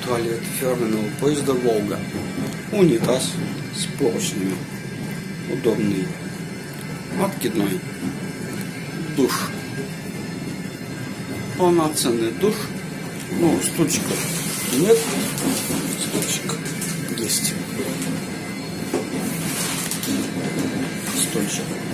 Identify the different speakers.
Speaker 1: Туалет фирменного поезда «Волга». Унитаз с поршнями. Удобный. Откидной. Душ. Полноценный душ. Ну, стульчиков нет. Стульчик есть. Стульчик.